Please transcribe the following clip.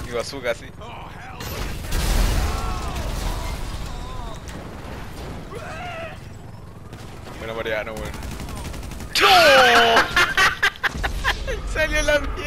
Mi bazooka así. Bueno, Mariano, weón. ¡No! Salió la mierda.